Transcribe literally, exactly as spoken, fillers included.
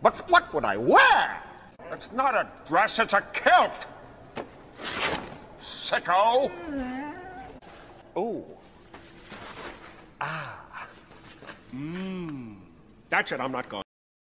But what would I wear? It's not a dress, it's a kilt. Sicko. Oh. Ah. Mmm. That's it, I'm not going.